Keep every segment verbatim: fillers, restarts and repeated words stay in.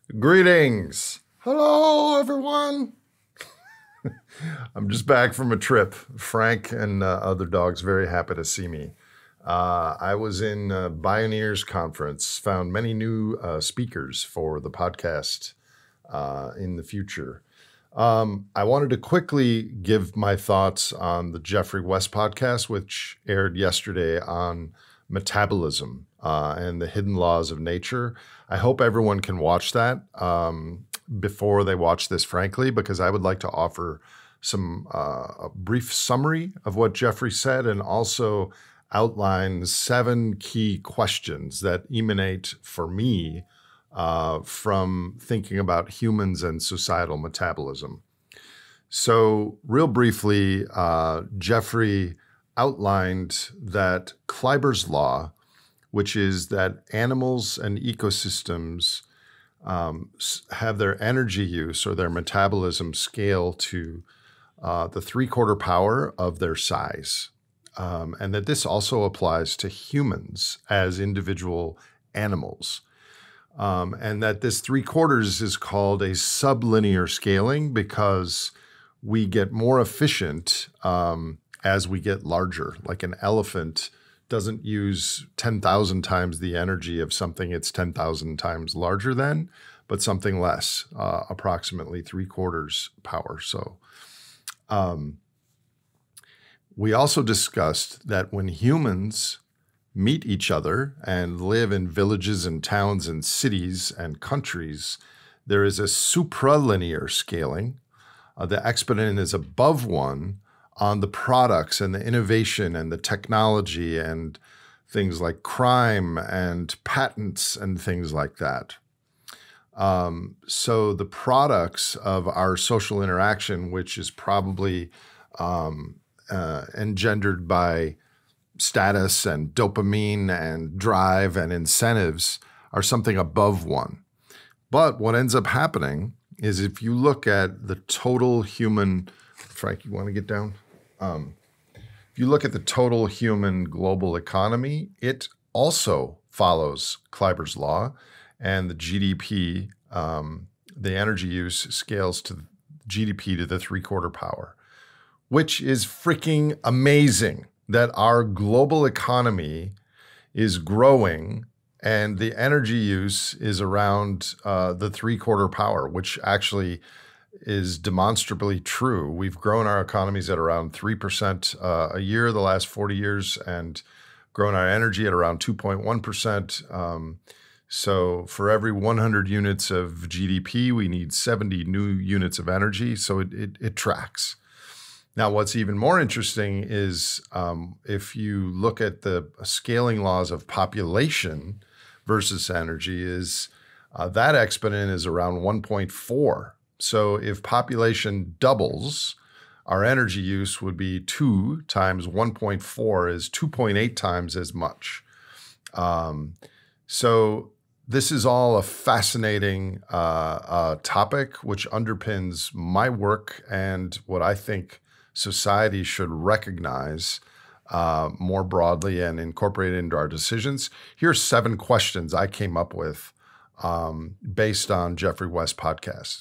Greetings. Hello, everyone. I'm just back from a trip. Frank and uh, other dogs very happy to see me. Uh, I was in a Bioneers conference, found many new uh, speakers for the podcast uh, in the future. Um, I wanted to quickly give my thoughts on the Geoffrey West podcast, which aired yesterday on metabolism uh, and the hidden laws of nature. I hope everyone can watch that um, before they watch this, frankly, because I would like to offer some uh, a brief summary of what Geoffrey said and also outline seven key questions that emanate for me uh, from thinking about humans and societal metabolism. So real briefly, uh, Geoffrey outlined that Kleiber's law, which is that animals and ecosystems um, have their energy use or their metabolism scale to uh, the three-quarter power of their size, um, and that this also applies to humans as individual animals. Um, and that this three quarters is called a sublinear scaling because we get more efficient um, as we get larger. Like an elephant doesn't use ten thousand times the energy of something it's ten thousand times larger than, but something less, uh, approximately three quarters power. So um, we also discussed that when humans meet each other and live in villages and towns and cities and countries, there is a supralinear scaling. Uh, the exponent is above one on the products and the innovation and the technology and things like crime and patents and things like that. Um, so the products of our social interaction, which is probably um, uh, engendered by status and dopamine and drive and incentives, are something above one. But what ends up happening is if you look at the total human, Frank, you want to get down? Um, if you look at the total human global economy, it also follows Kleiber's law, and the G D P, um, the energy use scales to G D P to the three-quarter power, which is freaking amazing that our global economy is growing and the energy use is around uh, the three-quarter power, which actually is demonstrably true. We've grown our economies at around three percent uh, a year the last forty years and grown our energy at around two point one percent. Um, so for every one hundred units of G D P, we need seventy new units of energy. So it, it, it tracks. Now, what's even more interesting is um, if you look at the scaling laws of population versus energy, is uh, that exponent is around one point four. So if population doubles, our energy use would be two times one point four is two point eight times as much. Um, so this is all a fascinating uh, uh, topic, which underpins my work and what I think society should recognize uh, more broadly and incorporate it into our decisions. Here's seven questions I came up with um, based on Geoffrey West podcast.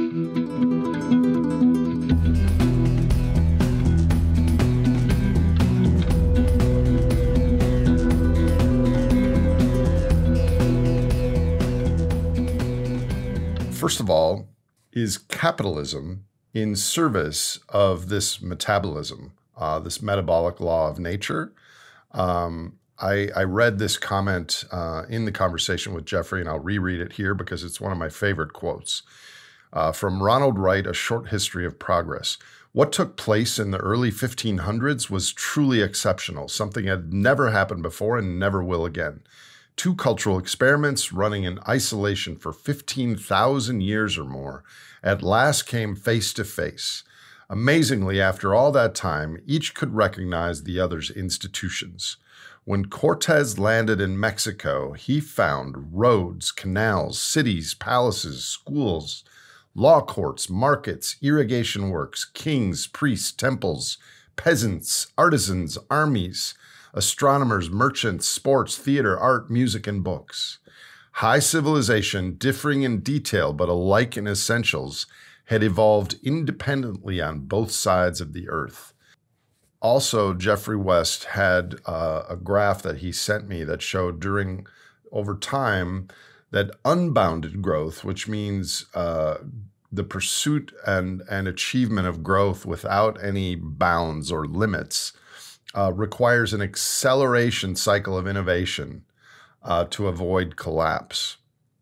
First of all, is capitalism in service of this metabolism, uh, this metabolic law of nature? Um, I, I read this comment uh, in the conversation with Geoffrey, and I'll reread it here because it's one of my favorite quotes. Uh, from Ronald Wright, A Short History of Progress. What took place in the early fifteen hundreds was truly exceptional, something that had never happened before and never will again. Two cultural experiments running in isolation for fifteen thousand years or more at last came face to face. Amazingly, after all that time, each could recognize the other's institutions. When Cortez landed in Mexico, he found roads, canals, cities, palaces, schools, law courts, markets, irrigation works, kings, priests, temples, peasants, artisans, armies, astronomers, merchants, sports, theater, art, music, and books. High civilization, differing in detail but alike in essentials, had evolved independently on both sides of the earth. Also, Geoffrey West had uh, a graph that he sent me that showed during, over time, that unbounded growth, which means uh, the pursuit and, and achievement of growth without any bounds or limits, uh, requires an acceleration cycle of innovation uh, to avoid collapse.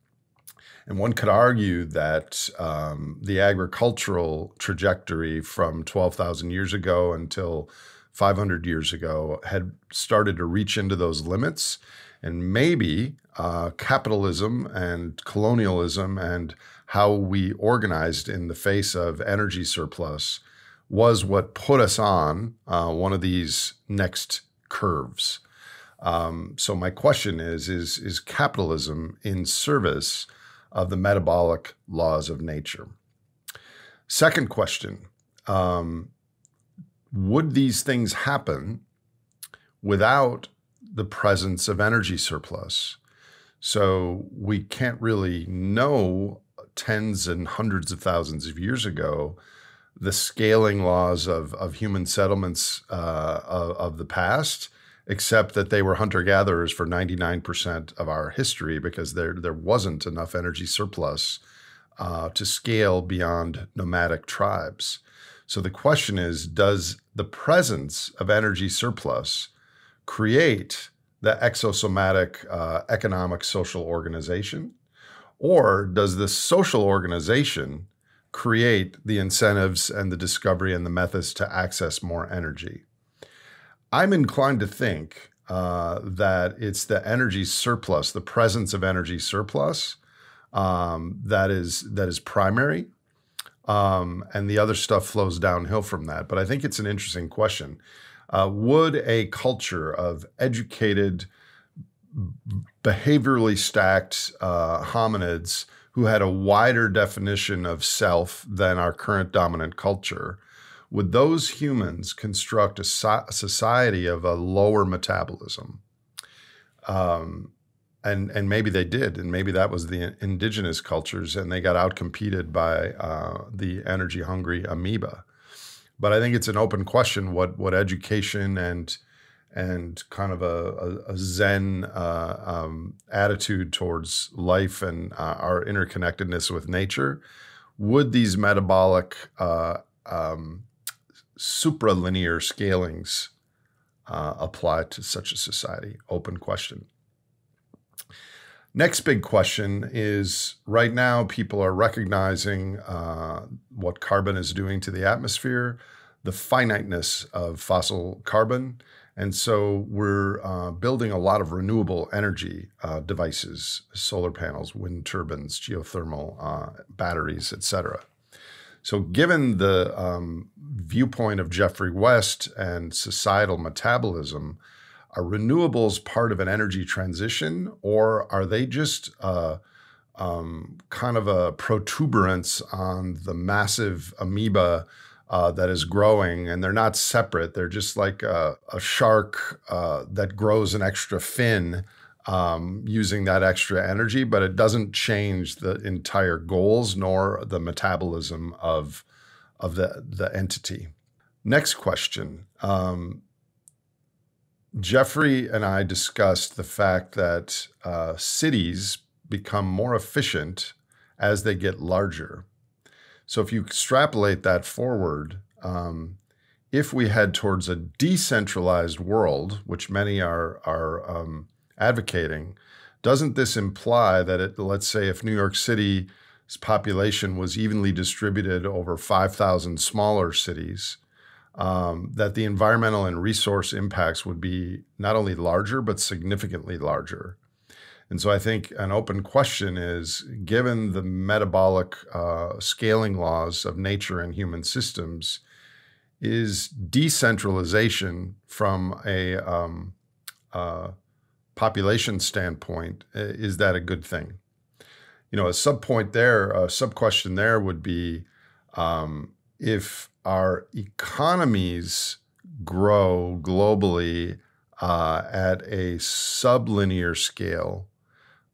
And one could argue that um, the agricultural trajectory from twelve thousand years ago until five hundred years ago had started to reach into those limits. And maybe uh, capitalism and colonialism and how we organized in the face of energy surplus was what put us on uh, one of these next curves. Um, so my question is, is, is capitalism in service of the metabolic laws of nature? Second question, um, would these things happen without the presence of energy surplus? So we can't really know tens and hundreds of thousands of years ago the scaling laws of, of human settlements uh, of, of the past, except that they were hunter-gatherers for ninety-nine percent of our history because there, there wasn't enough energy surplus uh, to scale beyond nomadic tribes. So the question is, does the presence of energy surplus create the exosomatic uh, economic social organization? Or does the social organization create the incentives and the discovery and the methods to access more energy? I'm inclined to think uh, that it's the energy surplus, the presence of energy surplus, um, that is that is primary, um, and the other stuff flows downhill from that. But I think it's an interesting question. Uh, would a culture of educated, behaviorally stacked uh, hominids who had a wider definition of self than our current dominant culture, would those humans construct a, so- a society of a lower metabolism? Um, and, and maybe they did, and maybe that was the indigenous cultures, and they got outcompeted by uh, the energy-hungry amoeba. But I think it's an open question what, what education and, and kind of a, a, a Zen uh, um, attitude towards life and uh, our interconnectedness with nature, would these metabolic uh, um, supralinear scalings uh, apply to such a society? Open question. Next big question is, right now people are recognizing uh, what carbon is doing to the atmosphere, the finiteness of fossil carbon. And so we're uh, building a lot of renewable energy uh, devices, solar panels, wind turbines, geothermal, uh, batteries, et cetera. So given the um, viewpoint of Geoffrey West and societal metabolism, are renewables part of an energy transition, or are they just uh, um, kind of a protuberance on the massive amoeba uh, that is growing, and they're not separate? They're just like a, a shark uh, that grows an extra fin Um, using that extra energy, but it doesn't change the entire goals nor the metabolism of, of the, the entity. Next question. Um, Geoffrey and I discussed the fact that uh, cities become more efficient as they get larger. So if you extrapolate that forward, um, if we head towards a decentralized world, which many are, are um, advocating, doesn't this imply that, it, let's say, if New York City's population was evenly distributed over five thousand smaller cities, um, that the environmental and resource impacts would be not only larger, but significantly larger? And so I think an open question is, given the metabolic uh, scaling laws of nature and human systems, is decentralization from a um, uh, population standpoint, is that a good thing? You know, a sub-point there, a sub-question there would be, um, if our economies grow globally uh, at a sublinear scale,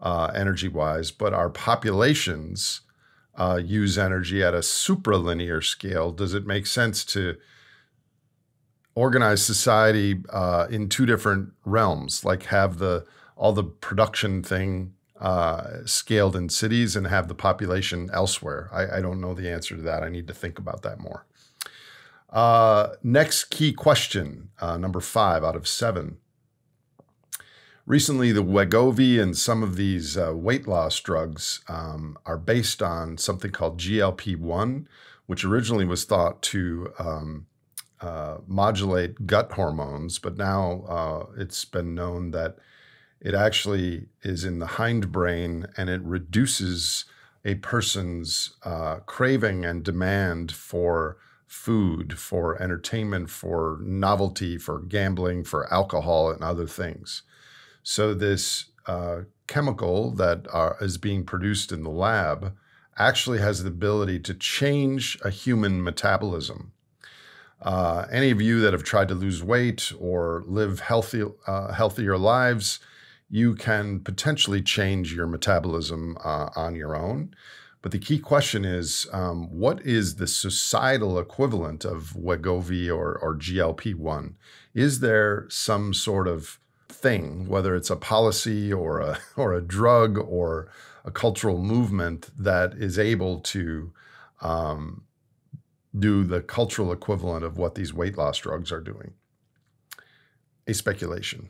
uh, energy-wise, but our populations uh, use energy at a supralinear scale. Does it make sense to organize society uh, in two different realms, like have the all the production thing uh, scaled in cities and have the population elsewhere? I, I don't know the answer to that. I need to think about that more. Uh, next key question, uh, number five out of seven. Recently, the Wegovy and some of these uh, weight loss drugs um, are based on something called G L P one, which originally was thought to um, uh, modulate gut hormones, but now uh, it's been known that it actually is in the hindbrain and it reduces a person's uh, craving and demand for food, for entertainment, for novelty, for gambling, for alcohol, and other things. So this uh, chemical that are, is being produced in the lab actually has the ability to change a human metabolism. Uh, any of you that have tried to lose weight or live healthy, uh, healthier lives, you can potentially change your metabolism uh, on your own. But the key question is, um, what is the societal equivalent of Wegovy or, or G L P one? Is there some sort of thing, whether it's a policy or a, or a drug or a cultural movement that is able to um, do the cultural equivalent of what these weight loss drugs are doing? A speculation.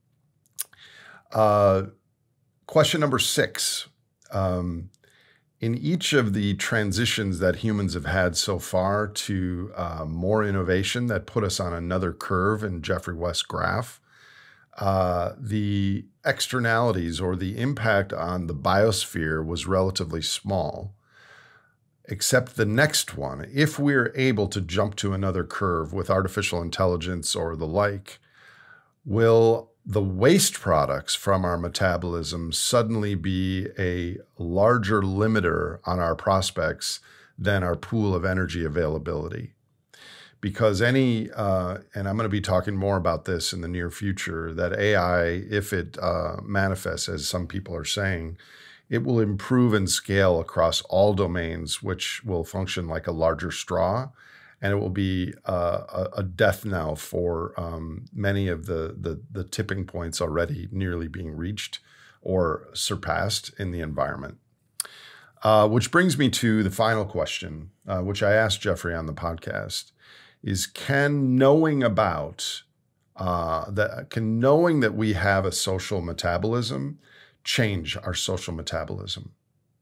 Uh, question number six. Um, in each of the transitions that humans have had so far to uh, more innovation that put us on another curve in Geoffrey West's graph, uh, the externalities or the impact on the biosphere was relatively small, except the next one. If we're able to jump to another curve with artificial intelligence or the like, will the waste products from our metabolism suddenly be a larger limiter on our prospects than our pool of energy availability? Because any, uh, and I'm going to be talking more about this in the near future, that A I, if it uh, manifests, as some people are saying, it will improve and scale across all domains, which will function like a larger straw. And it will be uh, a death knell for um, many of the, the, the tipping points already nearly being reached or surpassed in the environment. Uh, which brings me to the final question, uh, which I asked Geoffrey on the podcast, is can knowing about, uh, that, can knowing that we have a social metabolism change our social metabolism?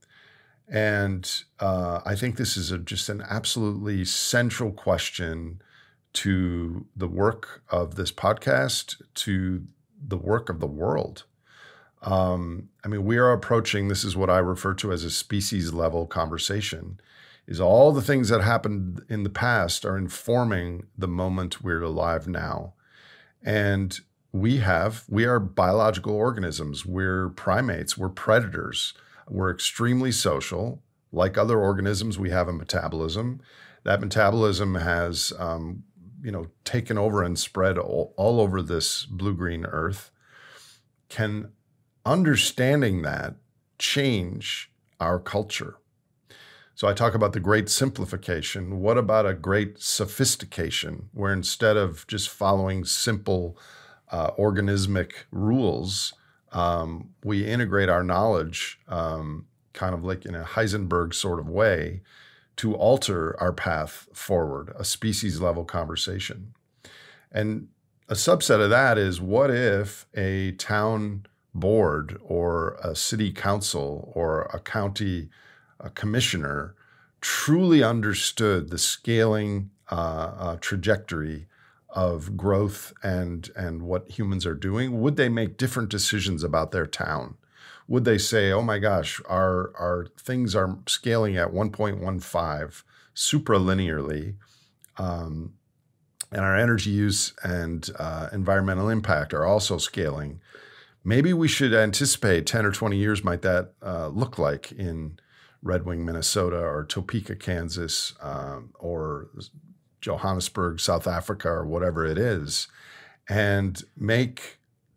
And uh, I think this is a, just an absolutely central question to the work of this podcast, to the work of the world. Um, I mean, we are approaching, this is what I refer to as a species level conversation, is all the things that happened in the past are informing the moment we're alive now. And we have, we are biological organisms. We're primates, we're predators. We're extremely social. Like other organisms, we have a metabolism. That metabolism has, um, you know, taken over and spread all, all over this blue-green earth. Can understanding that change our culture? So I talk about the great simplification. What about a great sophistication, where instead of just following simple uh, organismic rules, Um, we integrate our knowledge um, kind of like in a Heisenberg sort of way to alter our path forward, a species level conversation. And a subset of that is, what if a town board or a city council or a county a commissioner truly understood the scaling uh, uh, trajectory of growth and, and what humans are doing? Would they make different decisions about their town? Would they say, oh my gosh, our, our things are scaling at one point one five supralinearly, um, and our energy use and uh, environmental impact are also scaling. Maybe we should anticipate ten or twenty years might that uh, look like in Red Wing, Minnesota, or Topeka, Kansas, um, or Johannesburg, South Africa, or whatever it is, and make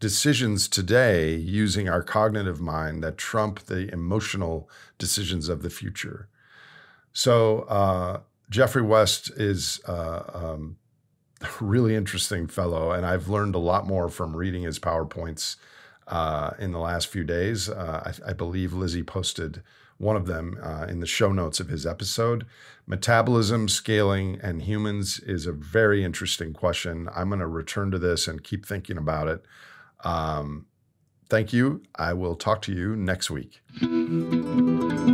decisions today using our cognitive mind that trump the emotional decisions of the future. So uh, Geoffrey West is uh, um, a really interesting fellow, and I've learned a lot more from reading his PowerPoints uh, in the last few days. Uh, I, I believe Lizzie posted one of them uh, in the show notes of his episode. Metabolism, scaling, and humans is a very interesting question. I'm going to return to this and keep thinking about it. Um, thank you. I will talk to you next week.